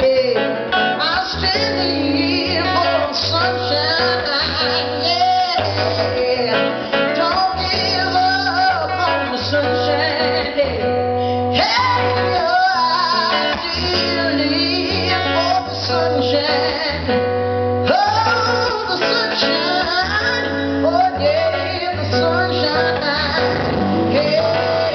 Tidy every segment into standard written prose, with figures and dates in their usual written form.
Yeah, I'll stand here for sunshine. Yeah, don't give up on the sunshine. Hey, I still live for the sunshine. Oh, the sunshine. Oh, yeah, the sunshine. Yeah.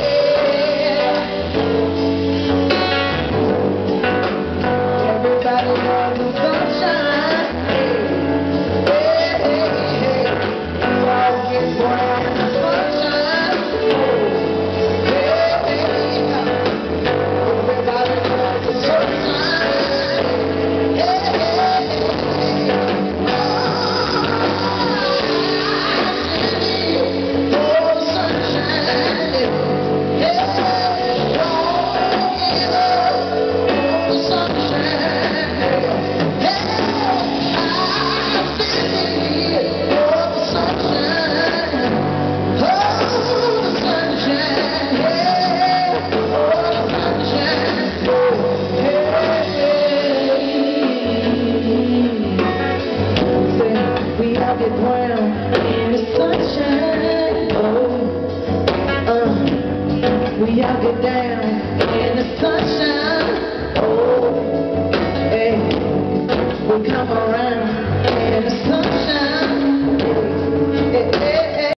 Everybody loves the sunshine. Hey, hey, hey. Fall get brown in the sunshine. Hey, hey, hey. Everybody loves the sunshine. Hey, hey, hey. Oh, the sunshine. Hey, don't give up on the sunshine. Hey, I've been here for the sunshine. Oh, the sunshine. Hey, oh, the sunshine. Hey, we all get brown in the sunshine. Oh, we all get down.